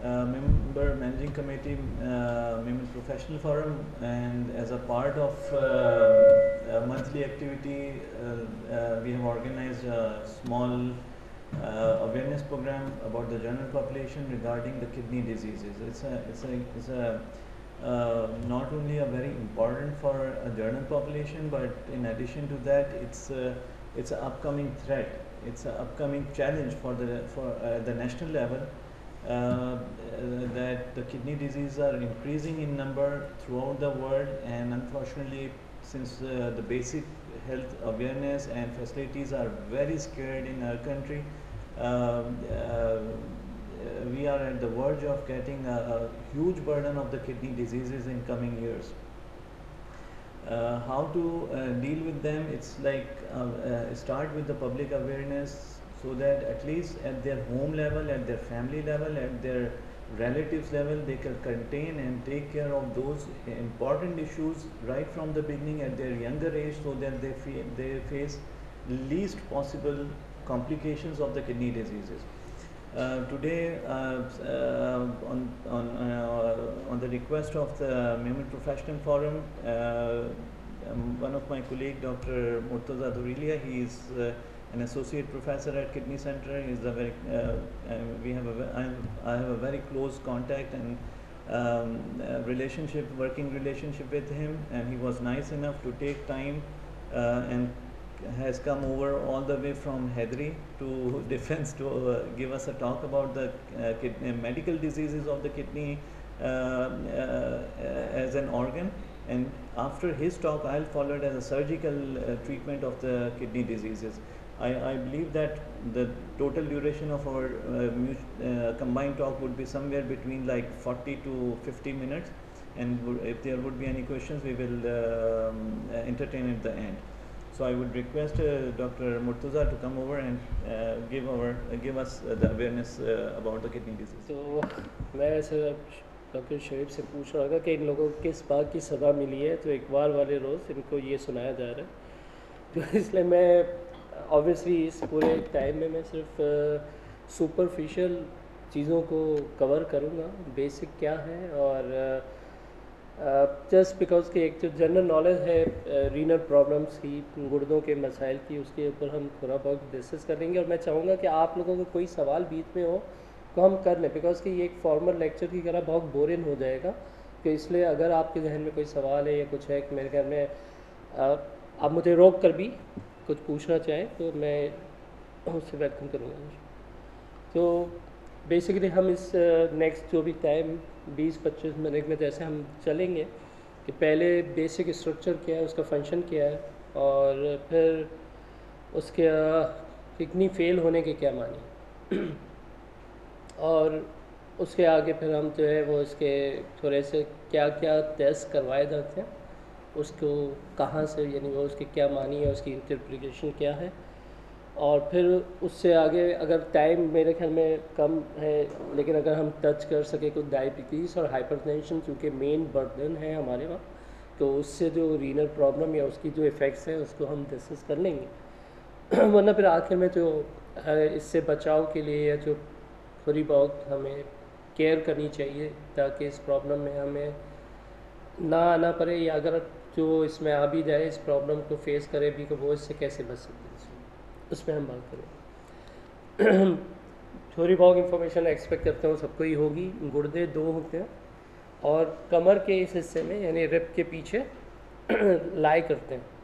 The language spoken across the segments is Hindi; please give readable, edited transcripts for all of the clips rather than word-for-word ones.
member managing committee, member professional forum, and as a part of a monthly activity, we have organized a small awareness program about the general population regarding the kidney diseases. It's a not only a very important for a general population, but in addition to that, it's an upcoming threat. It's an upcoming challenge for the national level. That the kidney diseases are increasing in number throughout the world, and unfortunately, since the basic health awareness and facilities are very scarce in our country, we are at the verge of getting a huge burden of the kidney diseases in coming years. How to deal with them? It's like start with the public awareness, so that at least at their home level, at their family level, at their relatives level, they can contain and take care of those important issues right from the beginning at their younger age, so that they face least possible complications of the kidney diseases. Today, on the request of the Member Professional Forum, one of my colleague, Dr. Murtaza Durilia, he is an associate professor at Kidney Center. He is a very I have a very close contact and working relationship with him, and he was nice enough to take time and has come over all the way from Hedri to Defense to give us a talk about the medical diseases of the kidney as an organ. And after his talk, I'll follow it as a surgical treatment of the kidney diseases. I believe that the total duration of our combined talk would be somewhere between like 40 to 50 minutes. And if there would be any questions, we will entertain at the end. So I would request Dr. Murtaza to come over and give us the awareness about the kidney disease. तो मैं ऐसे डॉक्टर शरीफ से पूछ रहा था कि इन लोगों को किस बात की सज़ा मिली है, तो इकबाल वाले रोज़ इनको ये सुनाया जा रहा है। तो इसलिए मैं ऑब्वियसली इस पूरे टाइम में मैं सिर्फ सुपरफिशियल चीज़ों को कवर करूँगा, बेसिक क्या है, और जस्ट बिकॉज कि एक जो जनरल नॉलेज है रीनल प्रॉब्लम्स की, गुर्दों के मसाइल की, उसके ऊपर हम थोड़ा बहुत डिस्कस करेंगे। और मैं चाहूँगा कि आप लोगों को कोई सवाल बीच में हो तो हम कर लें, बिकॉज कि ये एक फॉर्मल लेक्चर की तरह बहुत बोरिंग हो जाएगा। तो इसलिए अगर आपके जहन में कोई सवाल है या कुछ है कि मेरे ख्याल में आप मुझे रोक कर भी कुछ पूछना चाहें तो मैं उससे वेलकम करूँगा। तो बेसिकली हम इस नेक्स्ट जो भी टाइम 20-25 मिनट में जैसे हम चलेंगे कि पहले बेसिक स्ट्रक्चर क्या है, उसका फंक्शन क्या है, और फिर उसके किडनी फेल होने के क्या मानी, और उसके आगे फिर हम जो है वो इसके थोड़े से क्या क्या टेस्ट करवाए जाते हैं, उसको कहाँ से, यानी वो उसके क्या मानी है, उसकी इंटरप्रिटेशन क्या है, और फिर उससे आगे अगर टाइम मेरे ख्याल में कम है, लेकिन अगर हम टच कर सके कुछ डायबिटीज़ और हाइपरटेंशन चूँकि मेन बर्डन है हमारे वहाँ, तो उससे जो रीनल प्रॉब्लम या उसकी जो इफ़ेक्ट्स हैं उसको हम डिस्कस कर लेंगे। वरना फिर आखिर में जो इससे बचाव के लिए या जो थोड़ी बहुत हमें केयर करनी चाहिए ताकि इस प्रॉब्लम में हमें ना आना पड़े, या अगर जो इसमें आ भी जाए इस प्रॉब्लम को फेस करे भी, तो वो इससे कैसे बच सकते हैं, उसमें हम बात करें। थोड़ी बहुत इंफॉर्मेशन एक्सपेक्ट करता हूँ सबको ही होगी। गुर्दे दो होते हैं और कमर के इस हिस्से में यानी रिब के पीछे लाई करते हैं,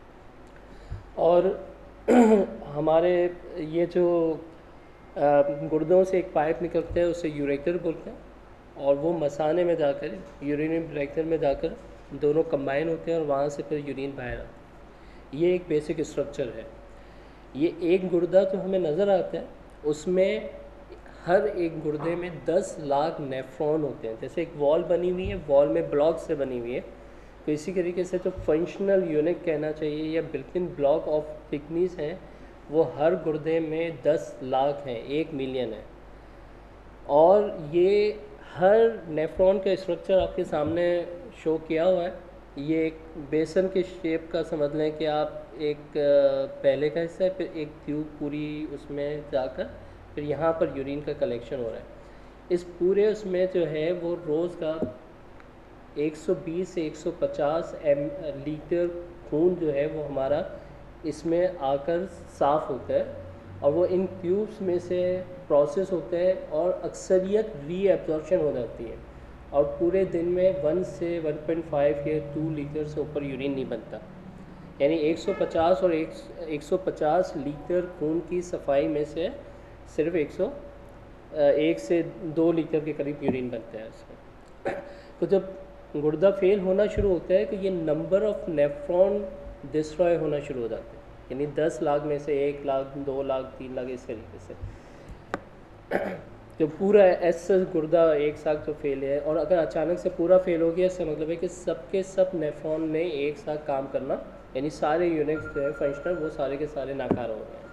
और हमारे ये जो गुर्दों से एक पाइप निकलता है उसे यूरेटर बोलते हैं, और वो मसाने में जाकर यूरिनरी ब्लैडर में जाकर दोनों कंबाइन होते हैं और वहाँ से फिर यूरिन बाहर आता है। ये एक बेसिक स्ट्रक्चर है। ये एक गुर्दा जो हमें नज़र आता है उसमें हर एक गुर्दे में 10 लाख नेफ्रॉन होते हैं। जैसे एक वॉल बनी हुई है, वॉल में ब्लॉक से बनी हुई है, तो इसी तरीके से जो फंक्शनल यूनिट कहना चाहिए या बिल्कुल ब्लॉक ऑफ किडनीज हैं वो हर गुर्दे में 10 लाख हैं, 1 मिलियन है। और ये हर नेफ्रॉन का स्ट्रक्चर आपके सामने शो किया हुआ है। ये एक बेसन के शेप का समझ लें कि आप एक पहले का हिस्सा है, फिर एक ट्यूब पूरी उसमें जाकर फिर यहाँ पर यूरिन का कलेक्शन हो रहा है। इस पूरे उसमें जो है वो रोज़ का 120 से 150 लीटर खून जो है वो हमारा इसमें आकर साफ़ होता है, और वो इन ट्यूब्स में से प्रोसेस होते हैं और अक्सरियत रीअब्जॉर्प्शन हो जाती है, और पूरे दिन में 1 से 1.5 या 2 लीटर से ऊपर यूरिन नहीं बनता। यानी 150 और 150 लीटर खून की सफाई में से सिर्फ 1 से 2 लीटर के करीब यूरिन बनता है इसमें। तो जब गुर्दा फेल होना शुरू होता है तो ये नंबर ऑफ नेफ्रॉन डिस्ट्रॉय होना शुरू हो जाते हैं, यानी 10 लाख में से 1 लाख, 2 लाख, 3 लाख, इस तरीके से जो पूरा ऐसा गुर्दा एक साथ जो फेल है, और अगर अचानक से पूरा फेल हो गया इसका मतलब है कि सब के सब नेफ्रॉन ने एक साथ काम करना, यानी सारे यूनिट्स जो है फंक्शनल, वो सारे के सारे नाकार हो गए हैं।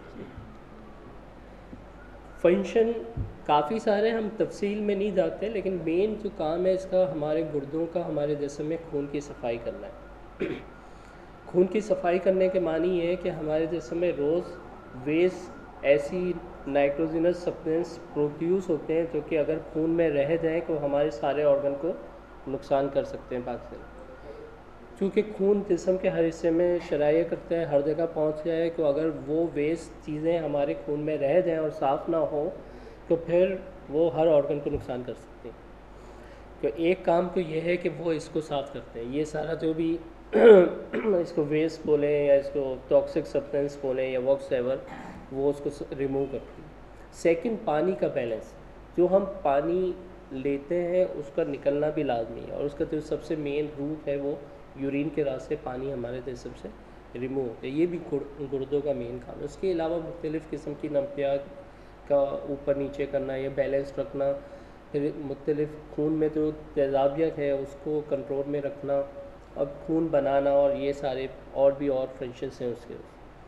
फंक्शन काफ़ी सारे, हम तफसील में नहीं जाते, लेकिन मेन जो काम है इसका हमारे गुर्दों का हमारे जिस्म में खून की सफाई करना है। खून की सफाई करने के मानी ये है कि हमारे जिस्म में रोज़ वेस्ट ऐसी नाइट्रोजनस सब्सटेंस प्रोड्यूस होते हैं जो कि अगर खून में रह जाएँ तो हमारे सारे ऑर्गन को नुकसान कर सकते हैं भाग से। क्योंकि खून जिस्म के हर हिस्से में शराया करता है, हर जगह पहुंच जाए, तो अगर वो वेस्ट चीज़ें हमारे खून में रह जाएं और साफ़ ना हो तो फिर वो हर ऑर्गन को नुकसान कर सकते हैं। तो एक काम तो ये है कि वो इसको साफ़ करते हैं, ये सारा जो भी इसको वेस्ट बोलें या इसको टॉक्सिक सब्सटेंस बोलें या वॉक्स एवर, वो उसको रिमूव करते हैं। सेकंड, पानी का बैलेंस, जो हम पानी लेते हैं उसका निकलना भी लाजमी है, और उसका जो सबसे मेन रूट है वो यूरिन के रास्ते पानी हमारे जिस्म से रिमूव होते हैं। ये भी गुर्दों का मेन काम है। उसके अलावा मुख्तलिफ़ किस्म की नमकियात का ऊपर नीचे करना, या बैलेंस रखना, फिर मुख्तलिफ़ खून में जो तेज़ाबियत है उसको कंट्रोल में रखना, और खून बनाना, और ये सारे और भी और फंक्शंस हैं उसके।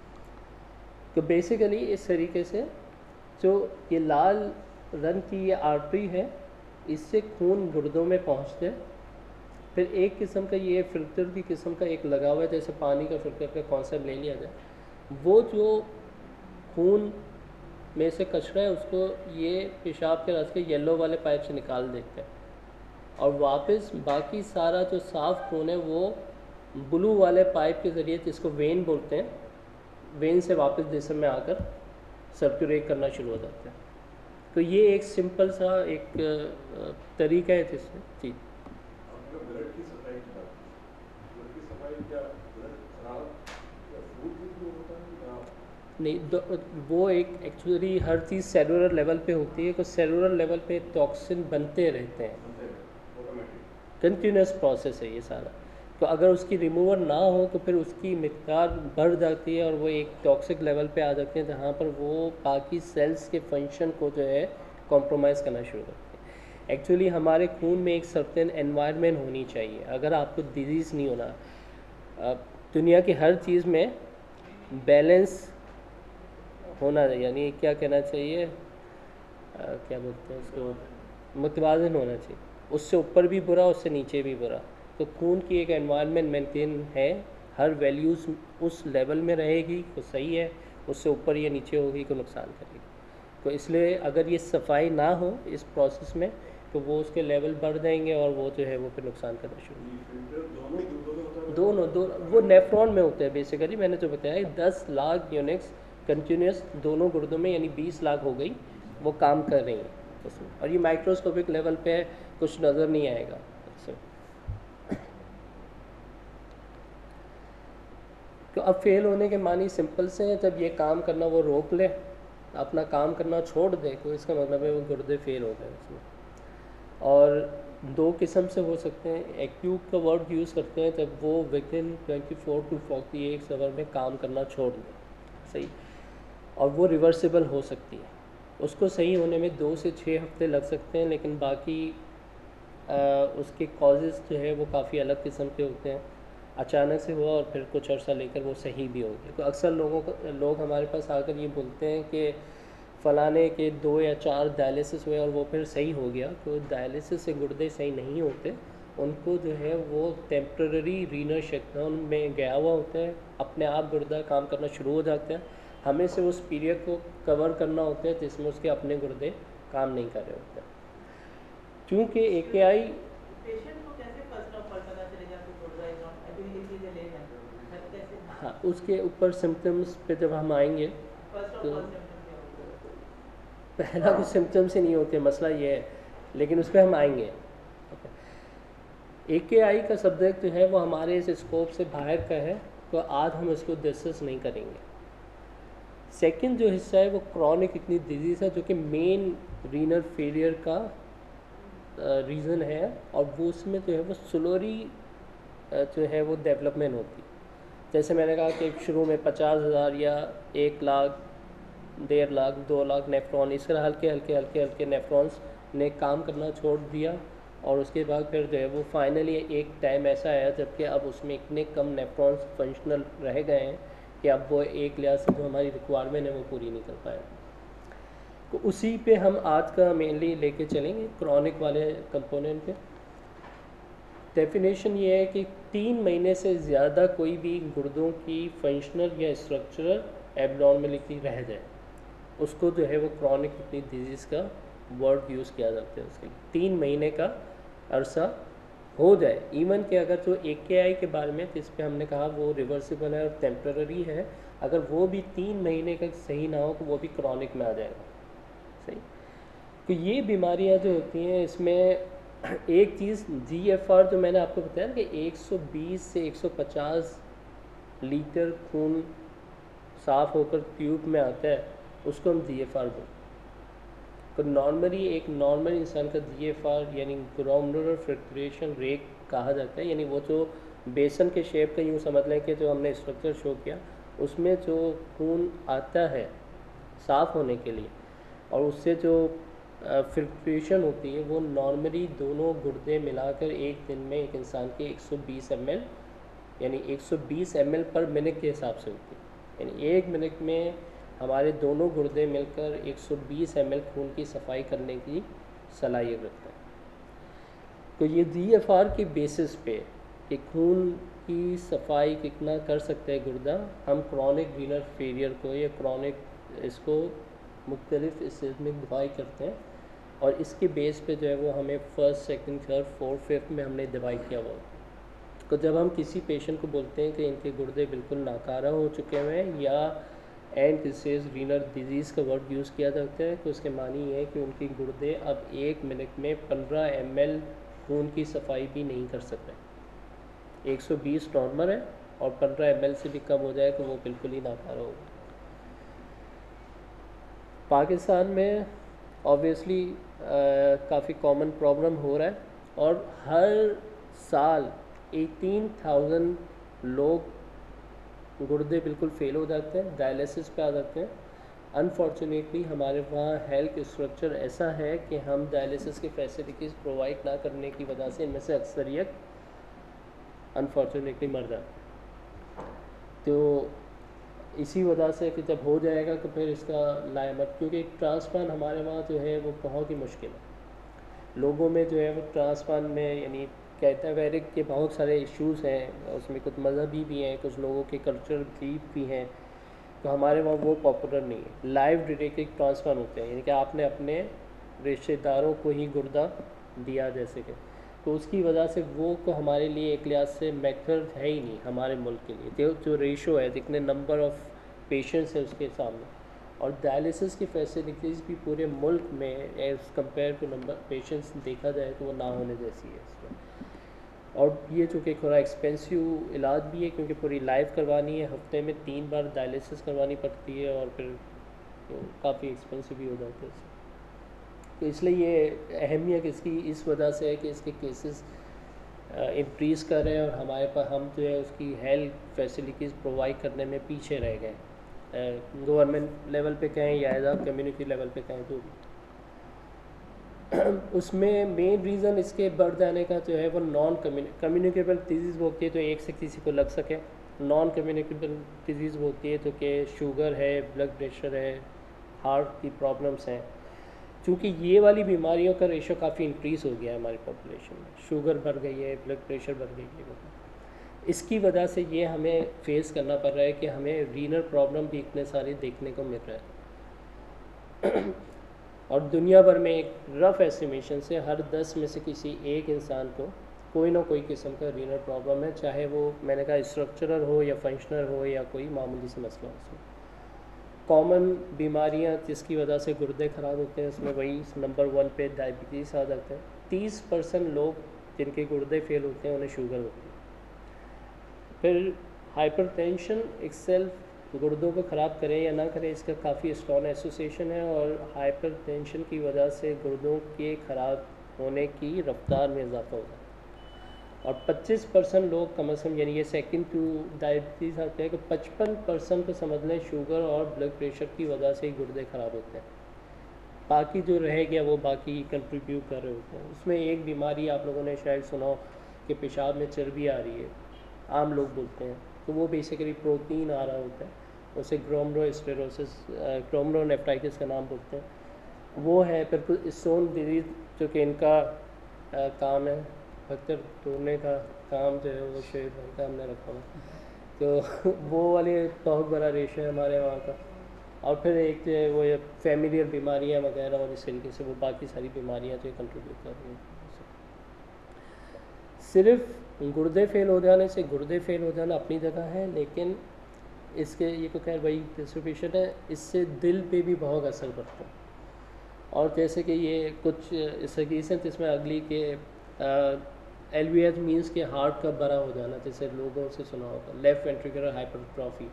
तो बेसिकली इस तरीके से जो ये लाल रंग की ये आर्टरी है, इससे खून गुर्दों में पहुँचते हैं। फिर एक किस्म का ये फ़िल्टर की किस्म का एक लगा हुआ है, जैसे पानी का फ़िल्टर का कॉन्सेप्ट ले लिया जाए, वो जो खून में से कचरा है उसको ये पेशाब के रास्ते येलो वाले पाइप से निकाल देते हैं, और वापस बाकी सारा जो साफ़ खून है वो ब्लू वाले पाइप के ज़रिए, जिसको वेन बोलते हैं, वेन से वापस जिस्म में आकर सर्कुलेट करना शुरू हो जाता है। तो ये एक सिंपल सा एक तरीका है जिससे जी। ब्लड की सफाई की बात, ब्लड की सफाई क्या ब्लड खराब या फूड के थ्रू होता है या नहीं, वो एक एक्चुअली हर चीज़ सेलुलर लेवल पे होती है, तो सेलुलर लेवल पे टॉक्सिन बनते रहते हैं, ऑटोमेटिक कंटिन्यूस प्रोसेस है ये सारा। तो अगर उसकी रिमूवर ना हो तो फिर उसकी मिक़दार बढ़ जाती है और वो एक टॉक्सिक लेवल पे आ जाते हैं, जहाँ पर वो बाकी सेल्स के फंक्शन को जो है कॉम्प्रोमाइज़ करना शुरू करते हैं। एक्चुअली हमारे खून में एक सर्टेन एनवायरनमेंट होनी चाहिए अगर आपको डिजीज़ नहीं होना। दुनिया की हर चीज़ में बैलेंस होना, यानी क्या कहना चाहिए, क्या बोलते हैं उसको, मुतवाज़न होना चाहिए, उससे ऊपर भी बुरा, उससे नीचे भी बुरा। तो खून की एक एनवायरनमेंट मेंटेन है, हर वैल्यूज़ उस लेवल में रहेगी तो सही है, उससे ऊपर या नीचे होगी तो नुकसान करेगी। तो इसलिए अगर ये सफाई ना हो इस प्रोसेस में तो वो उसके लेवल बढ़ जाएंगे और वो जो है वो फिर नुकसान करना शुरू। फिल्टर दोनों दूधों में होता है दोनों वो नेफ्रॉन में होते हैं बेसिकली, मैंने जो बताया 10 लाख यूनिट्स कंटिन्यूस दोनों गुर्दों में, यानी 20 लाख हो गई, वो काम कर रही हैं उसमें, और ये माइक्रोस्कोपिक लेवल पे है, कुछ नज़र नहीं आएगा इससे। तो अब फेल होने के मानी सिंपल से हैं, जब ये काम करना वो रोक ले, अपना काम करना छोड़ दे, तो इसका मतलब है वो गुर्दे फेल हो गए उसमें। और दो किस्म से हो सकते हैं, एक्यूट का वर्ड यूज़ करते हैं जब वो विदिन 24 to 48 आवर में काम करना छोड़ दें, सही, और वो रिवर्सिबल हो सकती है, उसको सही होने में 2 से 6 हफ्ते लग सकते हैं, लेकिन बाकी उसके कॉजेज़ जो है वो काफ़ी अलग किस्म के होते हैं, अचानक से हुआ और फिर कुछ अर्सा लेकर वो सही भी हो गया। तो अक्सर लोग हमारे पास आकर ये बोलते हैं कि फ़लाने के 2 या 4 डायलिसिस हुए और वो फिर सही हो गया। तो डायलिसिस से गुर्दे सही नहीं होते, उनको जो है वो टेम्पररी रीनल शटडाउन में गया हुआ होता है, अपने आप गुर्दा काम करना शुरू हो जाते हैं, हमें से उस पीरियड को कवर करना होता है जिसमें उसके अपने गुर्दे काम नहीं कर रहे होते हैं। चूँकि AKI पेशेंट को कैसे फर्स्ट ऑफ ऑल पता चलेगा कि गुर्दा इज नॉट एबिलिटी से ले लें कैसे हाँ, उसके ऊपर सिम्टम्स पे जब हम आएंगे फर्स्ट ऑफ तो ऑल सिम्पटम क्या होगा? पहला कुछ सिम्टम्स ही नहीं होते, मसला ये है, लेकिन उस पर हम आएंगे। AKI का सब्जेक्ट जो है वो हमारे इस स्कोप से बाहर का है, तो आज हम इसको डिस्कस नहीं करेंगे। सेकंड जो हिस्सा है वो क्रॉनिक किडनी डिजीज़ है, जो कि मेन रीनल फेलियर का रीज़न है, और वो उसमें जो है वो स्लोली जो है वो डेवलपमेंट होती है। जैसे मैंने कहा कि शुरू में 50,000 या 1 लाख, 1.5 लाख, 2 लाख नेफ्रॉन, इस तरह हल्के हल्के हल्के हल्के नेफ्रॉन्स ने काम करना छोड़ दिया, और उसके बाद फिर जो है वो फाइनली एक टाइम ऐसा आया जबकि अब उसमें इतने कम नेफ्रॉन्स फंक्शनल रह गए हैं कि अब वो एक लिहाज से जो हमारी रिक्वायरमेंट है वो पूरी नहीं कर पाए। तो उसी पे हम आज का मेनली लेके चलेंगे, क्रॉनिक वाले कंपोनेंट पे। डेफिनेशन ये है कि 3 महीने से ज़्यादा कोई भी गुर्दों की फंक्शनल या स्ट्रक्चरल एबनॉर्मलिटी रह जाए, उसको जो है वो क्रॉनिक किडनी डिजीज़ का वर्ड यूज़ किया जाता है। उसके लिए 3 महीने का अरसा हो जाए। इवन कि अगर जो AKI के बारे में जिस पे हमने कहा वो रिवर्सिबल है और टेम्पररी है, अगर वो भी 3 महीने का सही ना हो तो वो भी क्रॉनिक में आ जाएगा। सही। तो ये बीमारियां जो होती हैं इसमें एक चीज़ GFR जो मैंने आपको बताया ना कि 120 से 150 लीटर खून साफ़ होकर ट्यूब में आता है, उसको हम GFR बोलते हैं। तो नॉर्मली एक नॉर्मल इंसान का GFR यानी ग्लोमेरुलर फिल्ट्रेशन रेट कहा जाता है, यानी वो जो बेसन के शेप का यूँ समझ लें कि जो हमने स्ट्रक्चर शो किया उसमें जो खून आता है साफ़ होने के लिए और उससे जो फिल्ट्रेशन होती है वो नॉर्मली दोनों गुर्दे मिलाकर एक दिन में एक इंसान के 120 ml यानी 120 ml पर मिनट के हिसाब से होती है। यानी एक मिनट में हमारे दोनों गुर्दे मिलकर 120 ml खून की सफाई करने की सलाहियत रखते हैं। तो ये GFR के बेसिस पे कि खून की सफाई कितना कर सकते हैं गुर्दा, हम क्रॉनिक रीनल फेलियर को या क्रॉनिक इसको मुख्तलिफ स्टेज में डिवाइड करते हैं, और इसके बेस पे जो है वो हमें first, second, third, fourth, fifth में हमने डिवाइड किया हुआ। तो जब हम किसी पेशेंट को बोलते हैं कि इनके गुर्दे बिल्कुल नाकारा हो चुके हुए हैं या एंड डिसीज रीनल डिजीज़ का वर्ड यूज़ किया जाता है, तो उसके मानी ये है कि उनके गुर्दे अब एक मिनट में 15 ml खून की सफाई भी नहीं कर सकते। 120 नॉर्मल है और 15 ml से भी कम हो जाए तो वो बिल्कुल ही नाकारा होगा। पाकिस्तान में ऑब्वियसली काफ़ी कॉमन प्रॉब्लम हो रहा है, और हर साल 18,000 लोग गुर्दे बिल्कुल फेल हो जाते हैं, डायलिसिस पे आ जाते हैं। अनफॉर्चुनेटली हमारे वहाँ हेल्थ स्ट्रक्चर ऐसा है कि हम डायलिसिस की फैसिलिटीज़ प्रोवाइड ना करने की वजह से इनमें से अक्सरियत अनफॉर्चुनेटली मर जाते हैं। तो इसी वजह से कि जब हो जाएगा तो फिर इसका लायमत, क्योंकि ट्रांसप्लांट हमारे वहाँ जो है वो बहुत ही मुश्किल है। लोगों में जो है वो ट्रांसप्लांट में यानी कैटावेरिक के बहुत सारे इश्यूज़ हैं, उसमें कुछ मजहबी भी हैं, कुछ लोगों के कल्चरल बिलीफ भी हैं, तो हमारे वहाँ वो पॉपुलर नहीं है। लाइव डायरेक्ट ट्रांसप्लांट होते हैं, यानी कि आपने अपने रिश्तेदारों को ही गुर्दा दिया जैसे कि, तो उसकी वजह से वो को हमारे लिए एक लिहाज से मेथड है ही नहीं हमारे मुल्क के लिए। जो रेशो है, जितने नंबर ऑफ़ पेशेंट्स है उसके सामने, और डायलिसिस की फैसिलिटीज़ भी पूरे मुल्क में as compare to number patients देखा जाए तो वो ना होने जैसी है इसमें। और ये चूँकि थोड़ा एक्सपेंसिव इलाज भी है, क्योंकि पूरी लाइफ करवानी है, हफ्ते में 3 बार डायलिसिस करवानी पड़ती है, और फिर तो काफ़ी एक्सपेंसिव भी हो जाता है। तो इसलिए ये अहमियत इसकी इस वजह से है कि इसके केसेस इंक्रीज़ कर रहे हैं, और हमारे पास हम जो है उसकी हेल्थ फैसिलिटीज़ प्रोवाइड करने में पीछे रह गए, गवर्नमेंट लेवल पे कहें या एज आ कम्युनिटी लेवल पे कहें जो भी। उसमें मेन रीज़न इसके बढ़ जाने का जो है वो नॉन कम्युनिकेबल डिजीज़ होती है, जो एक से किसी को लग सके। नॉन कम्युनिकेबल डिजीज़ होती है जो कि शुगर है, ब्लड प्रेशर है, हार्ट की प्रॉब्लम्स हैं। चूँकि ये वाली बीमारियों का रेशो काफ़ी इंक्रीज़ हो गया है हमारी पॉपुलेशन में, शुगर बढ़ गई है, ब्लड प्रेशर बढ़ गई है, इसकी वजह से ये हमें फेस करना पड़ रहा है कि हमें रीनल प्रॉब्लम भी इतने सारे देखने को मिल रहा है। और दुनिया भर में एक रफ एस्टिमेशन से हर 10 में से किसी एक इंसान को कोई ना कोई किस्म का रीनल प्रॉब्लम है, चाहे वो मैंने कहा स्ट्रक्चरल हो या फंक्शनल हो या कोई मामूली से मसला हो। कॉमन बीमारियां जिसकी वजह से गुर्दे ख़राब होते हैं उसमें वही नंबर 1 पे डायबिटीज़ आ जाता है। 30% लोग जिनके गुर्दे फेल होते हैं उन्हें शुगर होती है। फिर हाइपरटेंशन एक्सेल्फ गुर्दों को ख़राब करे या ना करे इसका काफ़ी स्ट्रॉन्ग एसोसिएशन है, और हाइपरटेंशन की वजह से गुर्दों के ख़राब होने की रफ्तार में इजाफा होता है। और 25% लोग कम से कम, यानी ये सेकंड टू डायबिटीज़ आते हैं कि 55% तो समझ लें शुगर और ब्लड प्रेशर की वजह से ही गुर्दे ख़राब होते हैं। बाकी जो रह गया वो बाकी कंट्रीब्यूट कर रहे होते हैं। उसमें एक बीमारी आप लोगों ने शायद सुना हो कि पेशाब में चर्बी आ रही है, आम लोग बोलते हैं, तो वो बेसिकली प्रोटीन आ रहा होता है, उसे ग्लोमेरुलोनेफ्राइटिस ग्लोमेरुलोनेफ्राइटिस का नाम बोलते हैं, वो है। फिर स्टोन डिजीज जो कि इनका काम है अक्सर तोड़ने का काम जो है वो शेर भाई का हमने रखा हुआ, तो वो वाले बहुत बड़ा रेशो है हमारे वहाँ का। और फिर एक जो है वो ये फैमिलियल बीमारियाँ वगैरह, और इस तरीके से वो बाकी सारी बीमारियाँ जो कंट्रीब्यूट कर रही हैं। सिर्फ गुर्दे फेल हो जाने से, गुर्दे फेल हो जाना अपनी जगह है, लेकिन इसके ये तो खैर वही डिस्ट्रीब्यूशन है, इससे दिल पे भी बहुत असर पड़ता है। और जैसे कि ये कुछ इसकी जिसमें अगली के LVH मीन्स के हार्ट का बड़ा हो जाना, जैसे लोगों से सुना होगा, लेफ्ट वेंट्रिकुलर हाइपरट्रॉफी।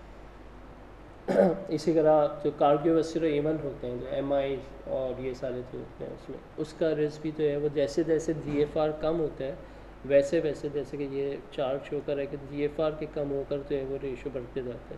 इसी तरह जो कार्डियोवैस्कुलर इवेंट होते हैं, जो MI और ये सारे जो होते हैं, उसमें उसका रिस्क भी जो है वो जैसे जैसे GFR कम होता है वैसे वैसे, जैसे कि ये चार्ट शो कर है कि GFR के कम होकर जो है वो रेशो बढ़ते जाता है।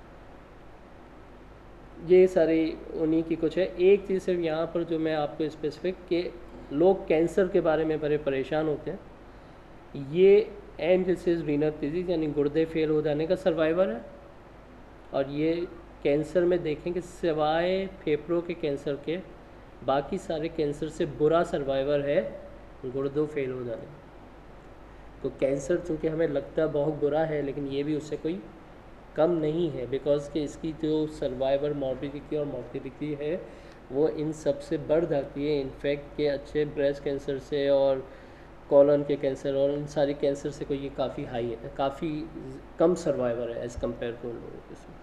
ये सारी उन्हीं की कुछ है। एक चीज़ सिर्फ यहाँ पर जो मैं आपको स्पेसिफिक कि लोग कैंसर के बारे में बड़े परेशान होते हैं, ये एंड डिसीज रीनल डिजीज यानी गुर्दे फेल हो जाने का सर्वाइवर है। और ये कैंसर में देखें कि सिवाय फेफड़ों के कैंसर के बाकी सारे कैंसर से बुरा सर्वाइवर है गुर्दों फेल हो जाने। तो कैंसर चूँकि हमें लगता है बहुत बुरा है, लेकिन ये भी उससे कोई कम नहीं है, बिकॉज कि इसकी जो सर्वाइवर मॉर्बिडिटी और मोर्टिलिटी है वो इन सब से बढ़ जाती है। इनफैक्ट के अच्छे ब्रेस्ट कैंसर से और कॉलन के कैंसर और इन सारी कैंसर से कोई ये काफ़ी हाई है, काफ़ी कम सर्वाइवर है एज़ कम्पेयर टू उन लोगों के साथ।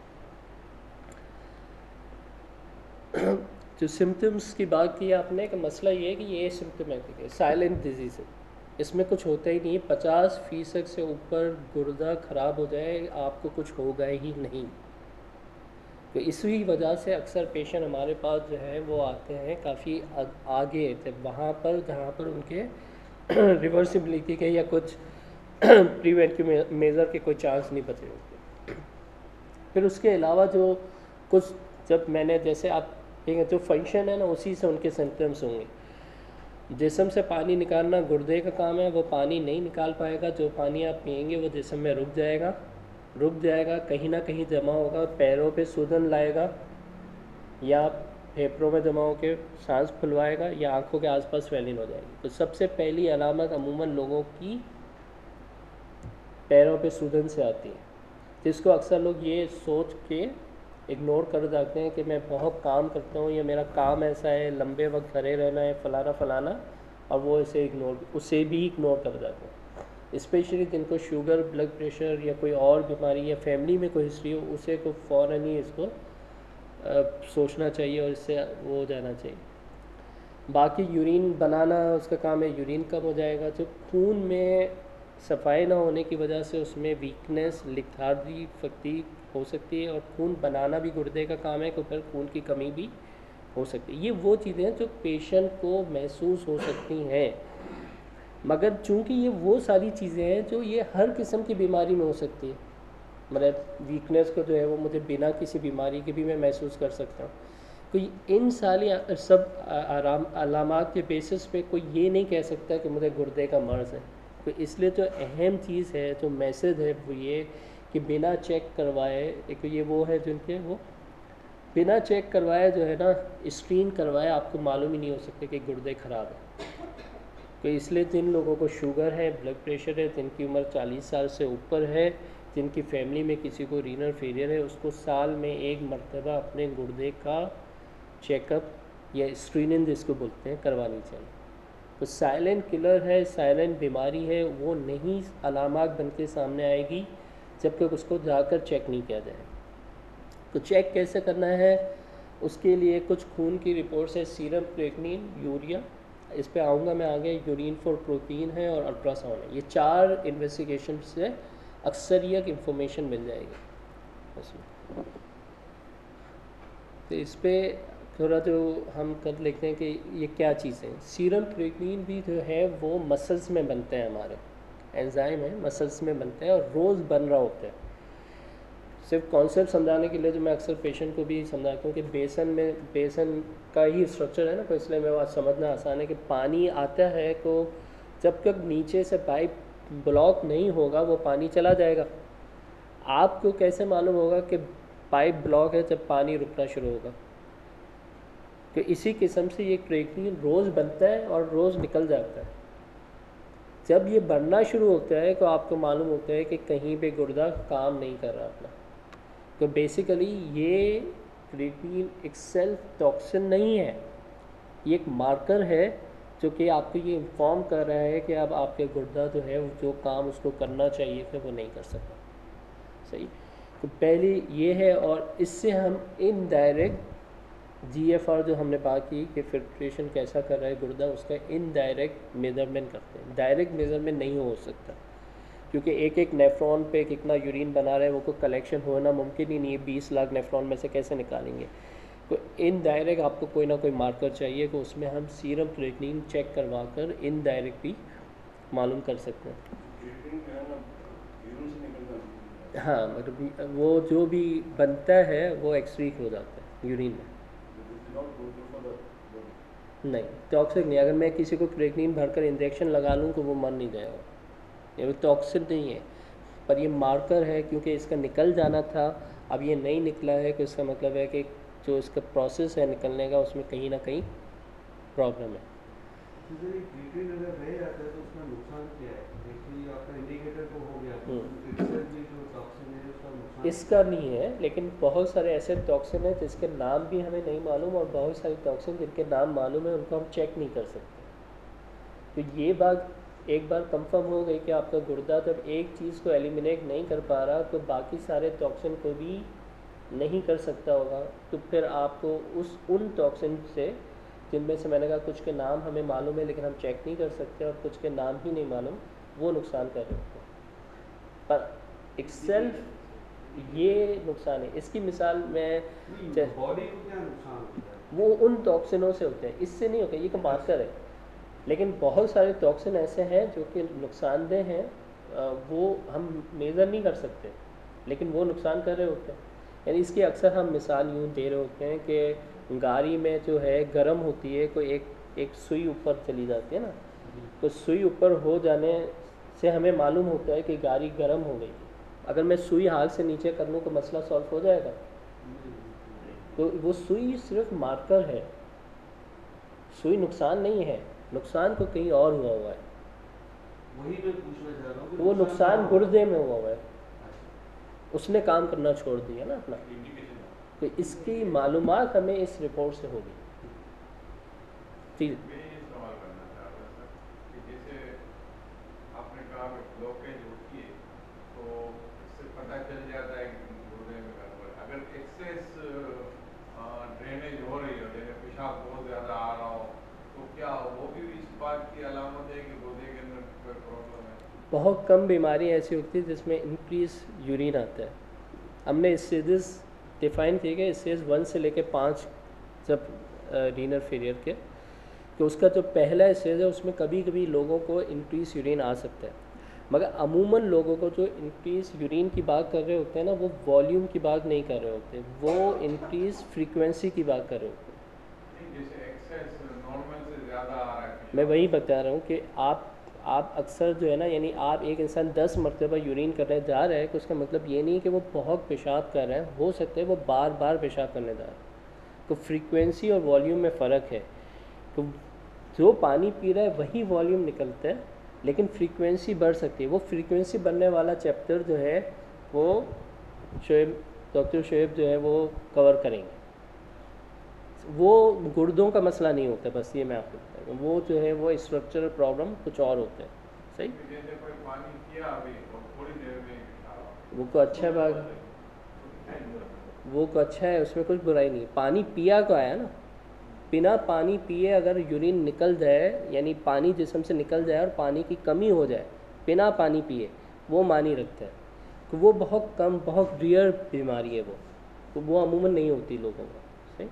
जो सिम्टम्स की बात की आपने कि मसला ये है कि ये सिम्टमेटिक है, साइलेंट डिजीज़ है, इसमें कुछ होता ही नहीं। 50% से ऊपर गुर्दा ख़राब हो जाए आपको कुछ होगा ही नहीं। तो इसी वजह से अक्सर पेशेंट हमारे पास जो है वो आते हैं काफ़ी आगे थे, वहाँ पर जहाँ पर उनके रिवर्सिबिलिटी के या कुछ प्रिवेंटिव मेजर के कोई चांस नहीं बचे होते। फिर उसके अलावा जो कुछ, जब मैंने जैसे आप देखें जो फंक्शन है ना, उसी से उनके सिम्टम्स होंगे। जिस्म से पानी निकालना गुर्दे का काम है, वो पानी नहीं निकाल पाएगा। जो पानी आप पिएंगे वो जिस्म में रुक जाएगा, कहीं ना कहीं जमा होगा, पैरों पे सूजन लाएगा या फेफड़ों में जमा होकर सांस फुलवाएगा या आंखों के आसपास स्वेलिंग हो जाएगी। तो सबसे पहली अलामत अमूमन लोगों की पैरों पे सूजन से आती है, जिसको अक्सर लोग ये सोच के इग्नोर कर जाते हैं कि मैं बहुत काम करता हूँ या मेरा काम ऐसा है, लंबे वक्त खड़े रहना है, फलाना, और वो उसे भी इग्नोर कर जाते हैं। स्पेशली जिनको शुगर, ब्लड प्रेशर या कोई और बीमारी या फैमिली में कोई हिस्ट्री हो, उसे को फ़ौरन ही इसको सोचना चाहिए और इससे वो हो जाना चाहिए। बाकी यूरिन बनाना उसका काम है, यूरिन कम हो जाएगा। जो खून में सफाई ना होने की वजह से उसमें वीकनेस, लिथार्जी, फटीग हो सकती है, और खून बनाना भी गुर्दे का काम है, तो फिर खून की कमी भी हो सकती है। ये वो चीज़ें हैं जो पेशेंट को महसूस हो सकती हैं, मगर चूंकि ये वो सारी चीज़ें हैं जो ये हर किस्म की बीमारी में हो सकती है। मतलब वीकनेस को जो है वो मुझे बिना किसी बीमारी के भी मैं महसूस कर सकता हूँ। कोई इन सारी सब अलामात के बेसिस पे कोई ये नहीं कह सकता कि मुझे गुर्दे का मर्ज़ है। तो इसलिए जो अहम चीज़ है, जो मैसेज है, वो ये कि बिना चेक करवाए, एक ये वो है जिनके वो बिना चेक करवाए जो है ना, स्क्रीन करवाए, आपको मालूम ही नहीं हो सकता कि गुर्दे ख़राब है। तो इसलिए जिन लोगों को शुगर है, ब्लड प्रेशर है, जिनकी उम्र 40 साल से ऊपर है, जिनकी फैमिली में किसी को रीनल फेलियर है, उसको साल में 1 मरतबा अपने गुर्दे का चेकअप या स्ट्रीनिन जिसको बोलते हैं करवानी चाहिए। तो साइलेंट किलर है, साइलेंट बीमारी है, वो नहीं अलामात बन के सामने आएगी जब तक उसको जाकर चेक नहीं किया जाए। तो चेक कैसे करना है, उसके लिए कुछ खून की रिपोर्ट्स है, सीरम क्रिएटिनिन, यूरिया, इस पे आऊँगा मैं आगे, यूरिन फॉर प्रोटीन है और अल्ट्रासाउंड है। ये 4 इन्वेस्टिगेशन से अक्सरियत इंफॉर्मेशन मिल जाएगी उसमें। तो इस पे थोड़ा जो हम कर लेते हैं कि ये क्या चीज़ें हैं। सीरम क्रिएटिनिन भी जो है वो मसल्स में बनते हैं, हमारे एंजाइम है, मसल्स में बनते हैं और रोज़ बन रहा होता है। सिर्फ कॉन्सेप्ट समझाने के लिए जो मैं अक्सर पेशेंट को भी समझाता हूँ कि बेसन का ही स्ट्रक्चर है ना, तो इसलिए मैं बात समझना आसान है कि पानी आता है तो जब तक नीचे से पाइप ब्लॉक नहीं होगा वो पानी चला जाएगा। आपको कैसे मालूम होगा कि पाइप ब्लॉक है जब पानी रुकना शुरू होगा? तो इसी किस्म से ये क्रिएटिनिन रोज़ बनता है और रोज़ निकल जाता है। जब ये बढ़ना शुरू होता है तो आपको मालूम होता है कि कहीं पे गुर्दा काम नहीं कर रहा अपना। तो बेसिकली ये क्रिएटिनिन एक सेल्फ टॉक्सिन नहीं है, ये एक मार्कर है जो कि आपको ये इन्फॉर्म कर रहा है कि अब आपके गुर्दा जो है जो काम उसको करना चाहिए था वो नहीं कर सकता। सही, तो पहली ये है। और इससे हम इनडायरेक्ट GFR जो हमने बात की कि फिल्ट्रेशन कैसा कर रहा है गुर्दा, उसका इनडायरेक्ट मेजरमेंट करते हैं। डायरेक्ट मेजरमेंट नहीं हो सकता क्योंकि एक एक नेफ्रॉन पे कितना यूरिन बना रहा है वो को कलेक्शन होना मुमकिन ही नहीं है। 20 लाख नेफ्रॉन में से कैसे निकालेंगे? तो इनडायरेक्ट आपको कोई ना कोई मार्कर चाहिए कि उसमें हम सीरम क्रिएटिनिन चेक करवा कर इनडायरेक्ट भी मालूम कर सकते हैं। हाँ, मतलब वो जो भी बनता है वो एक्सक्रीट हो जाता है यूरिन में। नहीं, टॉक्सिक नहीं। अगर मैं किसी को क्रिएटिनिन भरकर इंजेक्शन लगा लूँ तो वो मर नहीं जाएगा, ये टॉक्सिक नहीं है। पर ये मार्कर है क्योंकि इसका निकल जाना था, अब ये नहीं निकला है तो इसका मतलब है कि जो इसका प्रोसेस है निकलने का उसमें कहीं ना कहीं प्रॉब्लम है। क्रिएटिनिन अगर रह जाता है तो उसका नुकसान क्या है? एक्चुअली आपका इंडिकेटर तो हो गया, तो इससे भी जो टॉक्सिन है उसका नुकसान इसका नहीं है, लेकिन बहुत सारे ऐसे टॉक्सिन हैं जिसके नाम भी हमें नहीं मालूम और बहुत सारे टॉक्सिन जिनके नाम मालूम है उनको हम चेक नहीं कर सकते। तो ये बात एक बार कंफर्म हो गई कि आपका गुर्दा जब एक चीज़ को एलिमिनेट नहीं कर पा रहा तो बाकी सारे टॉक्सिन को भी नहीं कर सकता होगा। तो फिर आपको उन टॉक्सिन से, जिनमें से मैंने कहा कुछ के नाम हमें मालूम है लेकिन हम चेक नहीं कर सकते और कुछ के नाम ही नहीं मालूम, वो नुकसान कर रहे होते हैं। पर एक सेल्फ ये नुकसान है। इसकी मिसाल मैं बॉडी को क्या नुकसान होता है? वो उन टॉक्सिनों से होते हैं, इससे नहीं होता। ये एक मार्कर है, लेकिन बहुत सारे टॉक्सिन ऐसे हैं जो कि नुकसानदेह हैं, वो हम मेज़र नहीं कर सकते लेकिन वो नुकसान कर रहे होते हैं। यानी इसकी अक्सर हम मिसाल यूँ दे रहे होते हैं कि गाड़ी में जो है गर्म होती है, कोई एक सुई ऊपर चली जाती है ना, तो सुई ऊपर हो जाने से हमें मालूम होता है कि गाड़ी गर्म हो गई। अगर मैं सुई हाथ से नीचे कर लूँ तो मसला सॉल्व हो जाएगा? तो वो सुई सिर्फ मार्कर है, सुई नुकसान नहीं है। नुकसान तो कहीं और हुआ है, वही मैं पूछना चाह रहा हूँ। वो नुकसान गुर्दे में हुआ है, उसने काम करना छोड़ दिया ना अपना। तो इसकी मालूमात हमें इस रिपोर्ट से होगी। ठीक, सवाल करना चाह रहा था कि जैसे आपने कहा ब्लॉकेज होती है तो इससे पता चल जाता है कि गुर्दे में गड़बड़। अगर एक्सेस ड्रेनेज हो रही हो, जैसे पेशाब बहुत ज़्यादा आ रहा हो, तो क्या वो भी इस बात की अलामत है कि गुर्दे के अंदर कोई प्रॉब्लम है? बहुत कम बीमारी ऐसी होती है जिसमें इंक्रीज यूरिन आता है। हमने स्टेजेस डिफाइन किए गए, स्टेज 1 से लेकर 5 जब रीनल फेलियर के, तो उसका जो पहला स्टेज है उसमें कभी कभी लोगों को इंक्रीज यूरिन आ सकता है, मगर अमूमन लोगों को जो इंक्रीज यूरिन की बात कर रहे होते हैं ना, वो वॉल्यूम की बात नहीं कर रहे होते, वो इंक्रीज फ्रीक्वेंसी की बात कर रहे होते हैं। जैसे एक्सेस नॉर्मल से ज़्यादा आ रहा है, मैं वही बता रहा हूँ कि आप अक्सर जो है ना, यानी आप एक इंसान 10 मरतबा यूरिन करने जा रहा है तो उसका मतलब ये नहीं कि वो बहुत पेशाब कर रहा है, हो सकता है वो बार बार पेशाब करने जा रहा है। तो फ्रीक्वेंसी और वॉल्यूम में फ़र्क है। तो जो पानी पी रहा है वही वॉल्यूम निकलता है, लेकिन फ्रीक्वेंसी बढ़ सकती है। वो फ्रीक्वेंसी बढ़ने वाला चैप्टर जो है वो डॉक्टर शोएब जो है वो कवर करेंगे। वो गुर्दों का मसला नहीं होता, बस ये मैं आपको बता दूँ, वो जो है वो स्ट्रक्चरल प्रॉब्लम कुछ और होते हैं। सही, जैसे कोई पानी पिया अभी और थोड़ी देर में वो को अच्छा भाग, वो को अच्छा है, उसमें कुछ बुराई नहीं है। पानी पिया को आया ना, बिना पानी पिए अगर यूरिन निकल जाए, यानी पानी जिस्म से निकल जाए और पानी की कमी हो जाए बिना पानी पिए, वो मानी रखता है। तो वो बहुत कम, बहुत रेयर बीमारी है वो, तो वो अमूमन नहीं होती लोगों को। सही।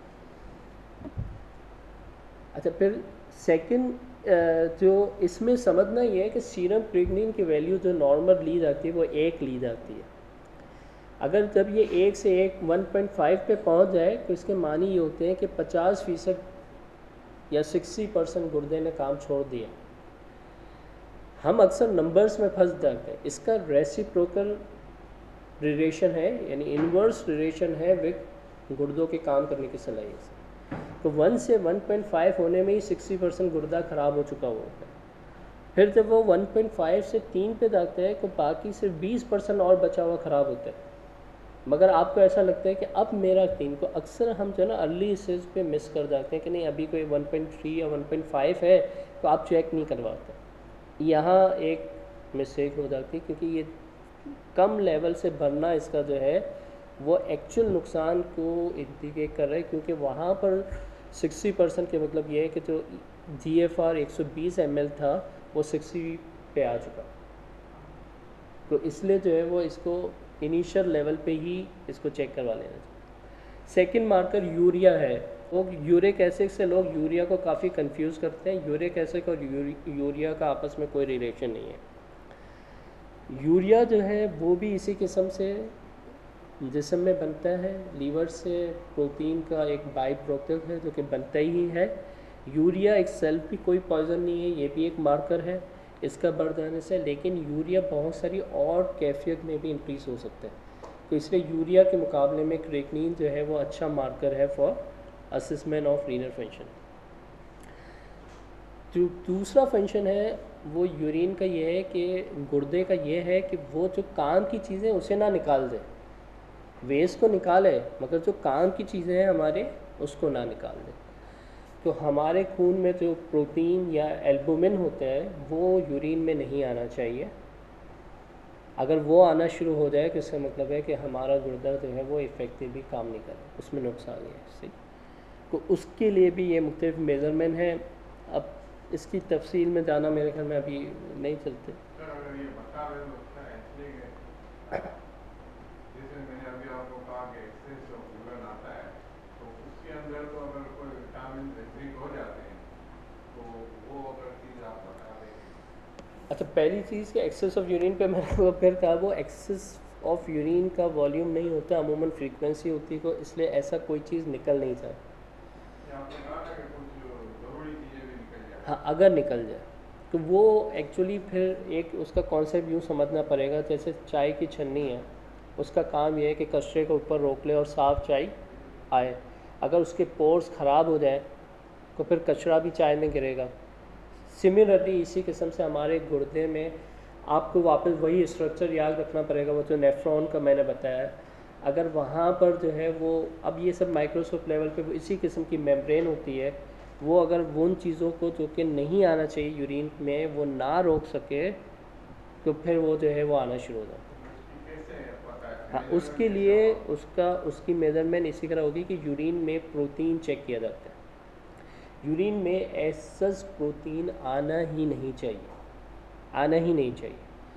अच्छा, फिर सेकंड जो इसमें समझना ये है कि सीरम क्रिएटिनिन की वैल्यू जो नॉर्मल ली जाती है वो 1 ली जाती है। अगर जब ये 1 से 1.5 पे पहुंच जाए तो इसके मानी ये होते हैं कि 50% या 60% गुर्दे ने काम छोड़ दिया। हम अक्सर नंबर्स में फंस जाते हैं। इसका रेसिप्रोकल रिलेशन है, यानी इन्वर्स रिलेशन है विद गुर्दों के काम करने की सलाहियत से। तो 1 से 1.5 होने में ही 60% गुर्दा ख़राब हो चुका होता है। फिर जब वो 1.5 से 3 पे जाते हैं तो बाकी सिर्फ 20% और बचा हुआ ख़राब होता है। मगर आपको ऐसा लगता है कि अब मेरा 3 को, अक्सर हम जो है ना अर्ली स्टेज पे मिस कर जाते हैं कि नहीं अभी कोई 1.3 या 1.5 है तो आप चेक नहीं करवाते। यहाँ एक मिस्टेक हो जाती है, क्योंकि ये कम लेवल से भरना इसका जो है वो एक्चुअल नुकसान को इंडिकेट कर रहा है, क्योंकि वहाँ पर 60% के मतलब ये है कि जो GFR 120 ml था वो 60 पे आ चुका। तो इसलिए जो है वो इसको इनिशियल लेवल पे ही इसको चेक करवा लेना चाहिए। सेकंड मार्कर यूरिया है। वो यूरिक एसिड से लोग यूरिया को काफ़ी कंफ्यूज करते हैं। यूरिक एसिड और यूरिया का आपस में कोई रिलेशन नहीं है। यूरिया जो है वो भी इसी किस्म से जिस्म में बनता है, लीवर से प्रोटीन का एक बाई प्रोडक्ट है जो कि बनता ही है। यूरिया एक सेल्फ भी कोई पॉइजन नहीं है, ये भी एक मार्कर है इसका बढ़ जाने से, लेकिन यूरिया बहुत सारी और कैफियत में भी इंक्रीज हो सकता है। तो इसलिए यूरिया के मुकाबले में क्रिएटिनिन जो है वो अच्छा मार्कर है for assessment of renal function. जो दूसरा फंक्शन है वो यूरिन का ये है कि गुर्दे का ये है कि वो जो काम की चीज़ें उसे ना निकाल दे, वेस्ट को निकाले मगर जो काम की चीज़ें हैं हमारे उसको ना निकाल दे। तो हमारे खून में जो प्रोटीन या एल्बुमिन होते हैं वो यूरिन में नहीं आना चाहिए। अगर वो आना शुरू हो जाए तो इसका मतलब है कि हमारा गुर्दा जो है वो इफ़ेक्टिवली काम नहीं कर रहा, उसमें नुकसान है। सही। तो उसके लिए भी ये मुख्तलिफ मेज़रमेंट हैं। अब इसकी तफसील में जाना मेरे ख्याल में अभी नहीं चलते। सर अगर ये बता रहे हो अच्छा है, इसलिए जैसे मैंने अभी आपको कहा कि एक्सेस ऑफ यूरिन आता है तो उसके अंदर तो अगर कोई विटामिन रिस्ट्रिक्ट हो जाते हैं तो वो अगर चीज़ आप बता दें। अच्छा, पहली चीज़ कि एक्सेस ऑफ यूरिन पे मैंने वो फिर कहा, वो एक्सेस ऑफ यूरिन का वॉल्यूम नहीं होता, अमूमन फ्रीक्वेंसी होती है, तो इसलिए ऐसा कोई चीज़ निकल नहीं जाए। आपने कहा था कि कुछ ज़रूरी चीज़ें भी निकल जाए। हाँ, अगर निकल जाए तो वो एक्चुअली फिर एक उसका कॉन्सेप्ट यूँ समझना पड़ेगा, जैसे चाय की छन्नी है, उसका काम ये है कि कचरे को ऊपर रोक ले और साफ़ चाय आए। अगर उसके पोर्स ख़राब हो जाए तो फिर कचरा भी चाय में गिरेगा। सिमिलरली इसी किस्म से हमारे गुर्दे में आपको वापस वही स्ट्रक्चर याद रखना पड़ेगा, वो जो नेफ्रॉन का मैंने बताया। अगर वहाँ पर जो है वो, अब ये सब माइक्रोस्कोप लेवल पे वो इसी किस्म की मेम्ब्रेन होती है, वो अगर उन चीज़ों को जो कि नहीं आना चाहिए यूरिन में वो ना रोक सके तो फिर वो जो है वो आना शुरू हो जाता है। हाँ, उसके लिए उसकी मेजरमेंट इसी तरह होगी कि यूरिन में प्रोटीन चेक किया जाता है। यूरिन में ऐसा प्रोटीन आना ही नहीं चाहिए,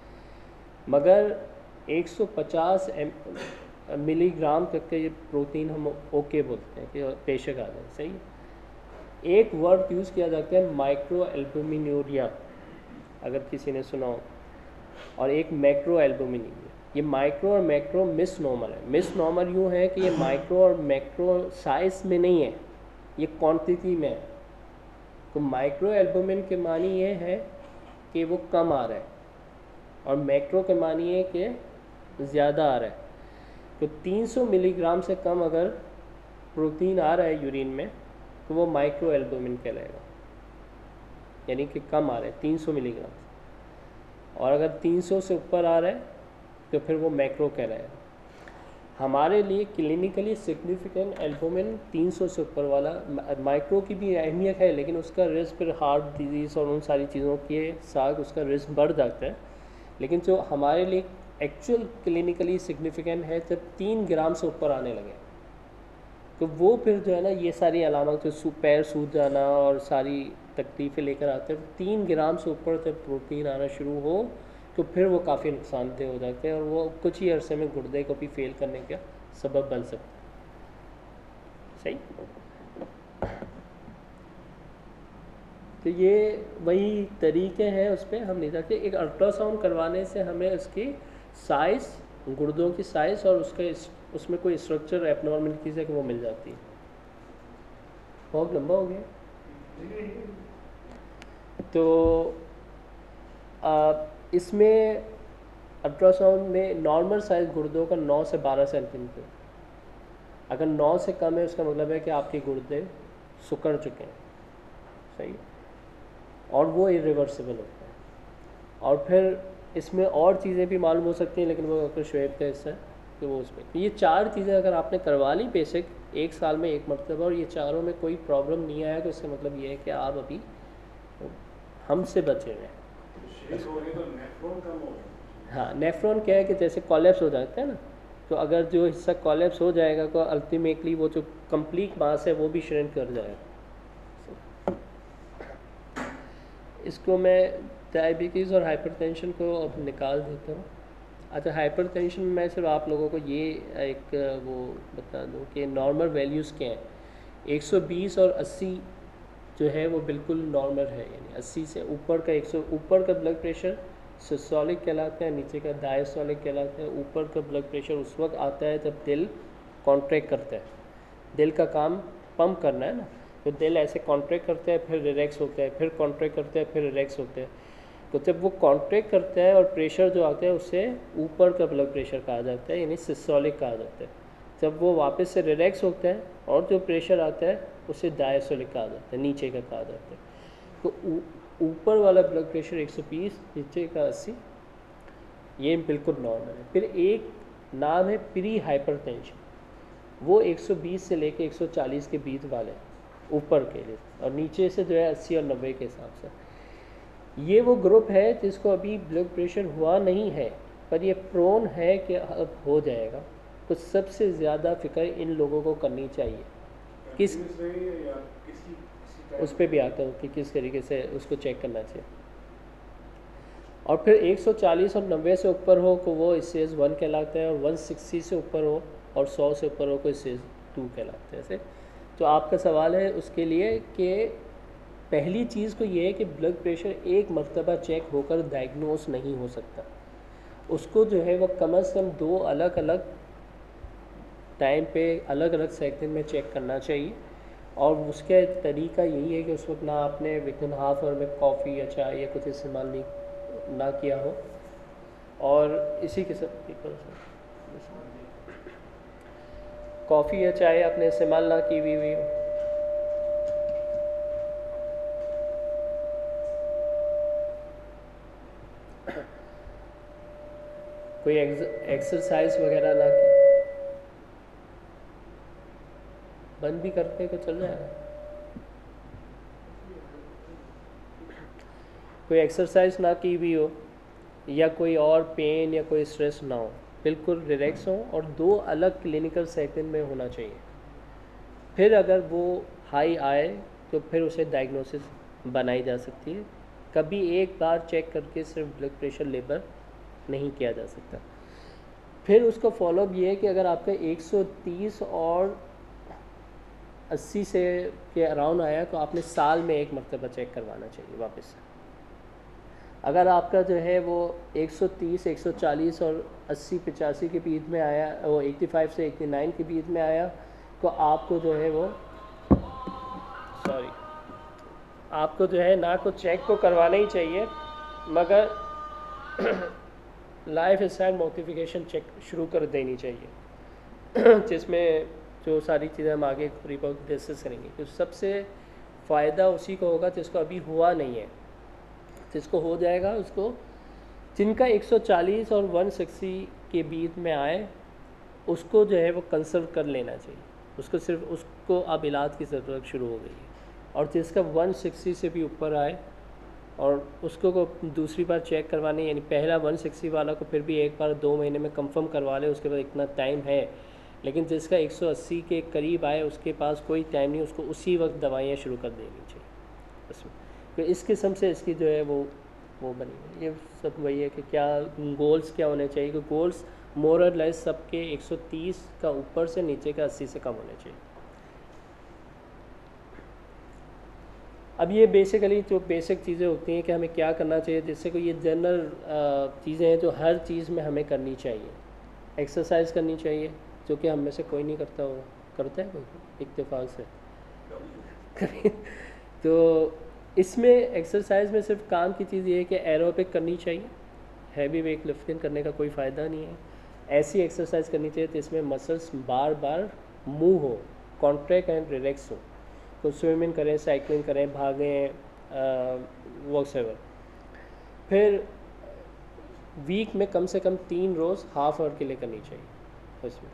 मगर 150 मिलीग्राम तक का ये प्रोटीन हम ओके बोलते हैं कि बेशक आ जाए। सही। एक वर्ड यूज़ किया जाता है माइक्रो एल्बुमिनूरिया, अगर किसी ने सुना हो, और एक मैक्रो एल्बुमिनूरिया। ये माइक्रो और मैक्रो मिस नॉर्मल है। मिस नॉर्मल यूँ है कि ये माइक्रो और मैक्रो साइज में नहीं है, ये क्वांटिटी में है। तो माइक्रो एल्बुमिन के मानी ये है कि वो कम आ रहा है और मैक्रो के मानी है कि ज़्यादा आ रहा है। तो 300 मिलीग्राम से कम अगर प्रोटीन आ रहा है यूरिन में तो वो माइक्रो एल्बुमिन कहलाएगा, यानी कि कम आ रहा है 300 मिलीग्राम से। और अगर 300 से ऊपर आ रहा है तो फिर वो मैक्रो कहलाएगा। हमारे लिए क्लिनिकली सिग्निफिकेंट एल्बुमिन 300 से ऊपर वाला, माइक्रो की भी अहमियत है, लेकिन उसका रिस्क फिर हार्ट डिजीज़ और उन सारी चीज़ों के साथ उसका रिस्क बढ़ जाता है। लेकिन जो हमारे लिए एक्चुअल क्लिनिकली सिग्निफिकेंट है, जब 3 ग्राम से ऊपर आने लगे तो वो फिर जो है ना ये सारी अलामत, जो पैर सूज जाना और सारी तकलीफ़ें लेकर आते हैं, 3 ग्राम से ऊपर जब प्रोटीन आना शुरू हो तो फिर वो काफ़ी नुकसानदेह हो जाते हैं और वो कुछ ही अरसे में गुर्दे को भी फेल करने का सबब बन सकता है। सही। तो ये वही तरीके हैं, उस पर हम नहीं सकते। एक अल्ट्रासाउंड करवाने से हमें उसकी साइज़, गुर्दों की साइज़ और उसमें कोई स्ट्रक्चर एबनॉर्मलिटीज़ है कि वो मिल जाती है। बहुत लंबा हो गया। तो इसमें अल्ट्रासाउंड में नॉर्मल साइज़ गुर्दों का 9 से 12 सेंटीमीटर, अगर 9 से कम है उसका मतलब है कि आपके गुर्दे सिकुड़ चुके हैं। सही। और वो इरिवर्सिबल होता है। और फिर इसमें और चीज़ें भी मालूम हो सकती हैं, लेकिन वो डॉक्टर शुएब का हिस्सा है कि वो उसमें, तो ये 4 चीज़ें अगर आपने करवा ली बेसिक 1 साल में 1 मरतबा और ये चारों में कोई प्रॉब्लम नहीं आया, तो इसका मतलब ये है कि आप अभी हमसे बचे हुए हैं। हाँ, नेफ्रॉन क्या है कि जैसे कॉलेप्स हो जाता है ना, तो अगर जो हिस्सा कॉलेप्स हो जाएगा तो अल्टीमेटली वो जो कंप्लीट मास है वो भी श्रिंक कर जाएगा। इसको मैं डायबिटीज़ और हाइपरटेंशन को अब निकाल देता हूँ। अच्छा, हाइपरटेंशन में मैं सिर्फ आप लोगों को ये एक वो बता दूँ कि नॉर्मल वैल्यूज़ क्या हैं। 120 और 80 जो है वो बिल्कुल नॉर्मल है, यानी 80 से ऊपर का 100 ऊपर का ब्लड प्रेशर सिस्टोलिक कहलाता है, नीचे का डायस्टोलिक कहलाता है। ऊपर का ब्लड प्रेशर उस वक्त आता है जब दिल कॉन्ट्रैक्ट करता है। दिल का काम पंप करना है ना, तो दिल ऐसे कॉन्ट्रैक्ट करता है, फिर रिलैक्स होता है, फिर कॉन्ट्रैक्ट करता है, फिर रिलैक्स होता है। तो जब वो कॉन्ट्रैक्ट करता है और प्रेशर जो आता है उसे ऊपर का ब्लड प्रेशर कहा जाता है, यानी सिस्टोलिक कहा जाता है। जब वो वापस से रिलैक्स होता है और जो प्रेशर आता है उसे डायस्टोलिक कहा जाता है, नीचे का कहा जाता है। तो ऊपर वाला ब्लड प्रेशर 120, नीचे का 80, ये बिल्कुल नॉर्मल है। फिर एक नाम है प्री हाइपरटेंशन, वो 120 से लेके 140 के बीच वाले ऊपर के लिए, और नीचे से जो है 80 और 90 के हिसाब से। ये वो ग्रुप है जिसको अभी ब्लड प्रेशर हुआ नहीं है, पर ये प्रोन है कि अब हो जाएगा। तो सबसे ज़्यादा फिक्र इन लोगों को करनी चाहिए। किस उस पर भी आता हूँ कि किस तरीके से उसको चेक करना चाहिए। और फिर 140 और 90 से ऊपर हो तो वो स्टेज 1 कहलाता है, और 160 से ऊपर हो और 100 से ऊपर हो तो स्टेज 2 कहलाता है। ऐसे तो आपका सवाल है उसके लिए कि पहली चीज़ तो ये है कि ब्लड प्रेशर एक मरतबा चेक होकर डायग्नोस नहीं हो सकता। उसको जो है वो कम से कम 2 अलग अलग टाइम पे अलग अलग सेकंड में चेक करना चाहिए। और उसका तरीका यही है कि उस वक्त ना आपने विदिन हाफ आवर में कॉफ़ी या चाय या कुछ इस्तेमाल ना किया हो, और इसी के साथ कॉफ़ी या चाय आपने इस्तेमाल ना की हुई हो। कोई एक्सरसाइज वगैरह ना की, बंद भी करते तो चल जाएगा। कोई एक्सरसाइज ना की हुई हो या कोई और पेन या कोई स्ट्रेस ना हो, बिल्कुल रिलैक्स हो, और 2 अलग क्लिनिकल सेकंड में होना चाहिए। फिर अगर वो हाई आए तो फिर उसे डायग्नोसिस बनाई जा सकती है। कभी एक बार चेक करके सिर्फ ब्लड प्रेशर लेवल नहीं किया जा सकता। फिर उसका फॉलोअप ये है कि अगर आपका 130 और 80 से के अराउंड आया तो आपने साल में 1 मरतबा चेक करवाना चाहिए वापस से। अगर आपका जो है वो 130, 140 और 80, 85 के बीच में आया, वो 85 से 89 के बीच में आया, तो आपको जो है वो आपको जो है ना तो चेक को करवाना ही चाहिए, मगर लाइफ स्टाइल मॉडिफिकेशन चेक शुरू कर देनी चाहिए जिसमें जो सारी चीज़ें हम आगे रिपोर्ट डिस्कस करेंगे। तो सबसे फ़ायदा उसी को होगा जिसको अभी हुआ नहीं है। जिसको हो जाएगा उसको, जिनका 140 और 160 के बीच में आए उसको जो है वो कंसल्ट कर लेना चाहिए, उसको सिर्फ उसको अब इलाज की ज़रूरत शुरू हो गई है। और जिसका 160 से भी ऊपर आए और उसको को दूसरी बार चेक करवाने, यानी पहला 160 वाला को फिर भी एक बार 2 महीने में कंफर्म करवा ले, उसके बाद इतना टाइम है। लेकिन जिसका 180 के करीब आए उसके पास कोई टाइम नहीं, उसको उसी वक्त दवाइयाँ शुरू कर देनी चाहिए बस। तो इस किस्म से इसकी जो है वो बनी है। ये सब वही है कि क्या गोल्स क्या होने चाहिए, कि गोल्स मोर और लेस सबके 130 का ऊपर से, नीचे का 80 से कम होने चाहिए। अब ये बेसिकली जो बेसिक चीज़ें होती हैं कि हमें क्या करना चाहिए, जिससे कोई ये जनरल चीज़ें हैं जो हर चीज़ में हमें करनी चाहिए। एक्सरसाइज करनी चाहिए, जो कि हम में से कोई नहीं करता होगा, करता है कोई इत्तेफाक से तो इसमें एक्सरसाइज में सिर्फ काम की चीज़ ये है कि एरोबिक करनी चाहिए, हैवी वेट लिफ्टिंग करने का कोई फ़ायदा नहीं है। ऐसी एक्सरसाइज करनी चाहिए जिसमें मसल्स बार बार मूव हो, कॉन्ट्रैक्ट एंड रिलैक्स हो। तो स्विमिंग करें, साइकिलिंग करें, भागें, वॉक्सएवर। फिर वीक में कम से कम 3 रोज़ हाफ आवर के लिए करनी चाहिए। उसमें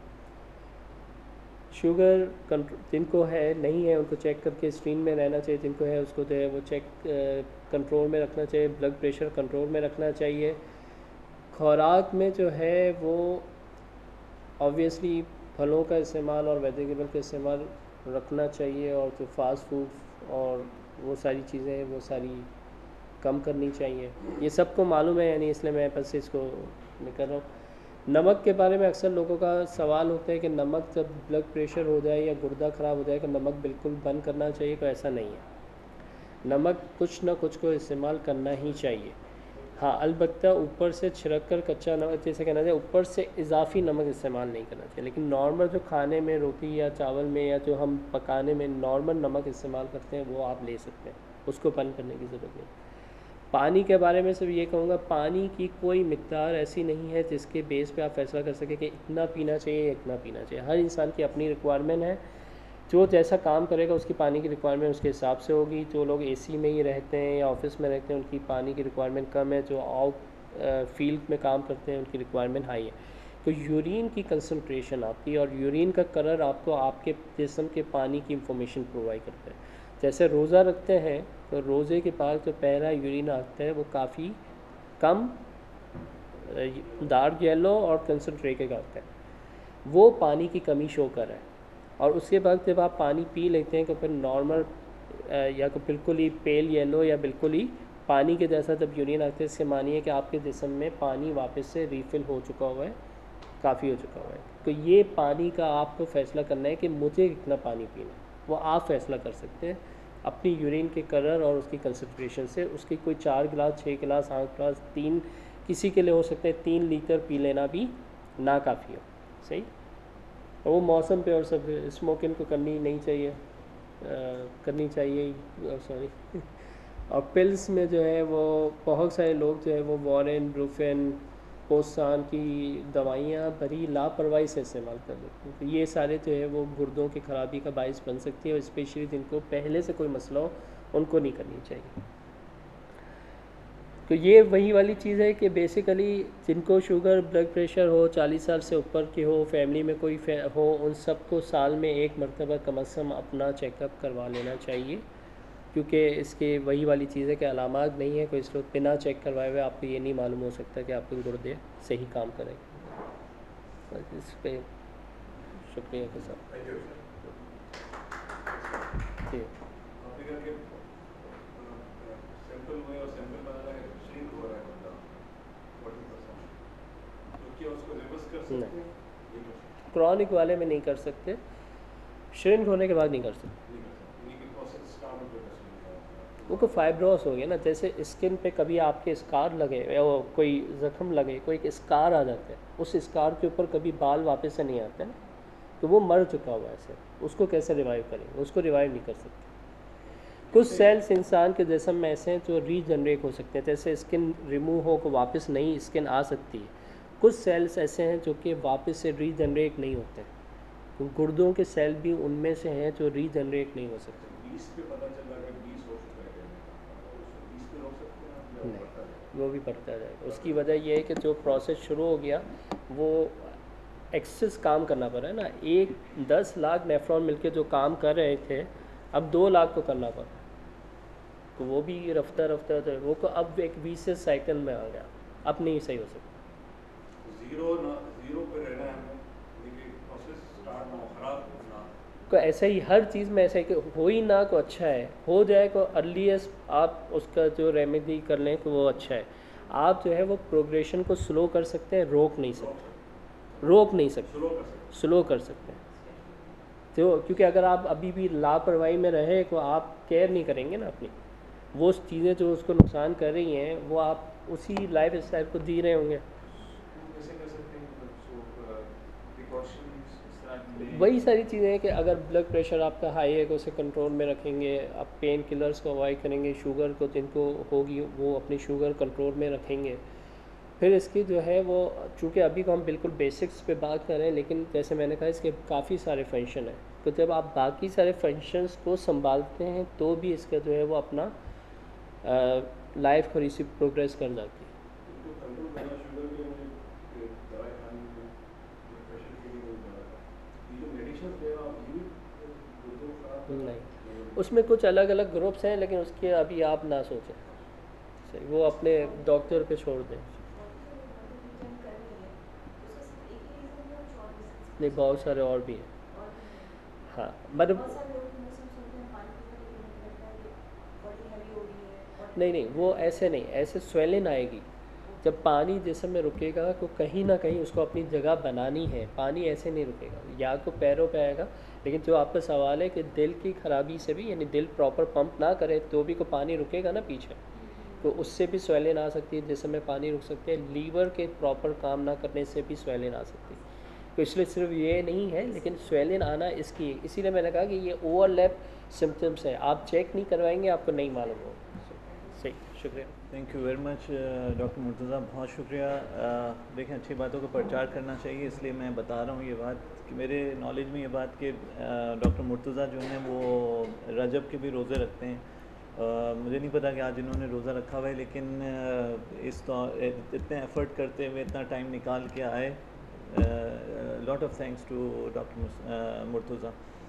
शुगर कंट्रोल जिनको है नहीं है उनको चेक करके स्क्रीन में रहना चाहिए, जिनको है उसको जो है वो चेक कंट्रोल में रखना चाहिए, ब्लड प्रेशर कंट्रोल में रखना चाहिए। खुराक में जो है वो ऑब्वियसली फलों का इस्तेमाल और वेजिटेबल का इस्तेमाल रखना चाहिए, और जो फास्ट फूड और वो सारी चीज़ें हैं वो सारी कम करनी चाहिए। ये सबको मालूम है, यानी इसलिए मैं बस इसको निकल रहा हूँ। नमक के बारे में अक्सर लोगों का सवाल होता है कि नमक जब ब्लड प्रेशर हो जाए या गुर्दा ख़राब हो जाए तो नमक बिल्कुल बंद करना चाहिए, तो ऐसा नहीं है। नमक कुछ ना कुछ को इस्तेमाल करना ही चाहिए। हाँ, अलबत्ता ऊपर से छिड़क कर कच्चा नमक, जैसे कहना चाहिए ऊपर से इजाफी नमक इस्तेमाल नहीं करना चाहिए। लेकिन नॉर्मल जो खाने में, रोटी या चावल में या जो हम पकाने में नॉर्मल नमक इस्तेमाल करते हैं वो आप ले सकते हैं, उसको बंद करने की ज़रूरत नहीं। पानी के बारे में सिर्फ ये कहूँगा, पानी की कोई मिक़दार ऐसी नहीं है जिसके बेस पे आप फैसला कर सकें कि इतना पीना चाहिए, इतना पीना चाहिए। हर इंसान की अपनी रिक्वायरमेंट है, जो जैसा काम करेगा उसकी पानी की रिक्वायरमेंट उसके हिसाब से होगी। जो लोग एसी में ही रहते हैं या ऑफिस में रहते हैं उनकी पानी की रिक्वायरमेंट कम है, जो आउट फील्ड में काम करते हैं उनकी रिक्वायरमेंट हाई है। तो यूरिन की कंसंट्रेशन आपकी और यूरिन का कलर आपको आपके जिस्म के पानी की इंफॉर्मेशन प्रोवाइड करता है। जैसे रोज़ा रखते हैं तो रोज़े के बाद जो पहला यूरिन आता है वो काफ़ी कम डार्क येलो और कंसंट्रेटेड आता है, वो पानी की कमी शो कर रहा है। और उसके बाद जब आप पानी पी लेते हैं तो फिर नॉर्मल या तो बिल्कुल ही पेल येलो या बिल्कुल ही पानी के जैसा जब यूरिन आता है, इससे मानिए कि आपके जिस्म में पानी वापस से रीफ़िल हो चुका हुआ है, काफ़ी हो चुका हुआ है। तो ये पानी का आपको फ़ैसला करना है कि मुझे कितना पानी पीना है, वो आप फ़ैसला कर सकते हैं अपनी यूरिन के कलर और उसकी कंसंट्रेशन से। उसकी कोई 4 गिलास, 6 गिलास, 8 गिलास, 3 किसी के लिए हो सकता है 3 लीटर पी लेना भी ना काफ़ी हो, सही। और वो मौसम पे और सब, स्मोकिंग को करनी नहीं चाहिए, करनी चाहिए, सॉरी। और पिल्स में जो है वो बहुत सारे लोग जो है वो वॉरेन, ब्रूफेन, पोसान की दवाइयाँ बड़ी लापरवाही से इस्तेमाल कर लेते हैं। तो ये सारे जो है वो गुर्दों की ख़राबी का बायस बन सकती है, और स्पेशली जिनको पहले से कोई मसला हो उनको नहीं करनी चाहिए। तो ये वही वाली चीज़ है कि बेसिकली जिनको शुगर, ब्लड प्रेशर हो, 40 साल से ऊपर की हो, फैमिली में कोई हो, उन सबको साल में 1 मरतबा कम अज़ कम अपना चेकअप करवा लेना चाहिए, क्योंकि इसके वही वाली चीज़ है कि अलामात नहीं है कोई, इसको बिना चेक करवाए हुए आपको ये नहीं मालूम हो सकता कि आपके गुर्दे सही काम करेंगे। बस इस पर शुक्रिया के साथ जी। नहीं, क्रॉनिक वाले में नहीं कर सकते, श्रिंक होने के बाद नहीं कर सकते। वो फाइब्रोस हो गया ना, जैसे स्किन पे कभी आपके स्कार लगे या कोई ज़ख्म लगे, कोई एक स्कार आ जाता है, उस स्कार के ऊपर कभी बाल वापस से नहीं आते ना, तो वो मर चुका हुआ है ऐसे, उसको कैसे रिवाइव करेंगे, उसको रिवाइव नहीं कर सकते। कुछ सेल्स इंसान के जिस्म में ऐसे हैं जो रीजनरेट हो सकते हैं, जैसे स्किन रिमूव हो को वापस नई स्किन आ सकती है। कुछ सेल्स ऐसे हैं जो कि वापस से रीजनरेट नहीं होते, तो गुर्दों के सेल भी उनमें से हैं जो रीजनरेट नहीं हो सकते। नहीं, वो भी बढ़ता जाएगा। उसकी वजह यह है कि जो प्रोसेस शुरू हो गया वो एक्सेस काम करना पड़ रहा है ना। 10 लाख नेफ्रॉन मिलके जो काम कर रहे थे, अब 2 लाख को करना पड़ रहा है। तो वो भी रफ्ता रफ्ता तो वो को अब एक विशेष साइकिल में आ गया, अब नहीं सही हो सकता। जीरो पे रहना है हमें, देखिए प्रोसेस स्टार्ट ना हो, खराब ना। को ऐसा ही हर चीज़ में ऐसा ही कि हो ही ना को अच्छा है, हो जाए को अर्लीस्ट आप उसका जो रेमेडी कर लें तो वो अच्छा है। आप जो है वो प्रोग्रेशन को स्लो कर सकते हैं, रोक नहीं सकते, रोक नहीं सकते, स्लो कर सकते हैं। तो क्योंकि अगर आप अभी भी लापरवाही में रहे तो आप केयर नहीं करेंगे ना अपनी, वो चीज़ें जो उसको नुकसान कर रही हैं वो आप उसी लाइफ स्टाइल को दी रहे होंगे। कैसे कर सकते हैं, मतलब प्रिकॉशंस इस तरह के? वही सारी चीज़ें हैं कि अगर ब्लड प्रेशर आपका हाई है तो उसे कंट्रोल में रखेंगे, आप पेन किलर्स को अवॉइड करेंगे, शुगर को जिनको होगी वो अपनी शुगर कंट्रोल में रखेंगे। फिर इसकी जो है वो, चूँकि अभी को हम बिल्कुल बेसिक्स पे बात कर रहे हैं, लेकिन जैसे मैंने कहा इसके काफ़ी सारे फंक्शन हैं, तो जब आप बाकी सारे फंक्शंस को संभालते हैं तो भी इसका जो है वो अपना लाइफ थोड़ी सी प्रोग्रेस कर जाती है। तो कंट्रोल करना शुगर के लिए दवाई खानी है, प्रेशर के लिए दवा, ये जो मेडिसिन ले रहा आप, ये भी गुर्दों खराब नहीं, उसमें कुछ अलग अलग ग्रुप्स हैं, लेकिन उसके अभी आप ना सोचें, सही वो अपने डॉक्टर पे छोड़ दें। नहीं, बहुत सारे और भी हैं। हाँ, मतलब नहीं, वो ऐसे नहीं, ऐसे स्वेलिन आएगी जब पानी जिस्म में रुकेगा तो कहीं ना कहीं उसको अपनी जगह बनानी है। पानी ऐसे नहीं रुकेगा, या तो पैरों पे आएगा, लेकिन जो आपका सवाल है कि दिल की खराबी से भी, यानी दिल प्रॉपर पंप ना करे तो भी को पानी रुकेगा ना पीछे, तो उससे भी स्वेलिन आ सकती है, जिसम में पानी रुक सकते हैं। लीवर के प्रॉपर काम ना करने से भी स्वेलिन आ सकती है। तो इसलिए सिर्फ ये नहीं है, लेकिन स्वेलिन आना इसकी, इसीलिए मैंने कहा कि ये ओवरलैप सिम्टम्स है, आप चेक नहीं करवाएंगे आपको नहीं मालूम होगा। सही, शुक्रिया। Thank you very much doctor Murtaza, बहुत शुक्रिया। देखें, अच्छी बातों का प्रचार करना चाहिए, इसलिए मैं बता रहा हूँ ये बात कि मेरे नॉलेज में ये बात कि डॉक्टर मुर्तज़ा जो हैं वो रजब के भी रोज़े रखते हैं। मुझे नहीं पता कि आज इन्होंने रोज़ा रखा हुआ है, लेकिन इतने एफ़र्ट करते हुए इतना टाइम निकाल के आए। Lot of thanks to doctor Murtaza.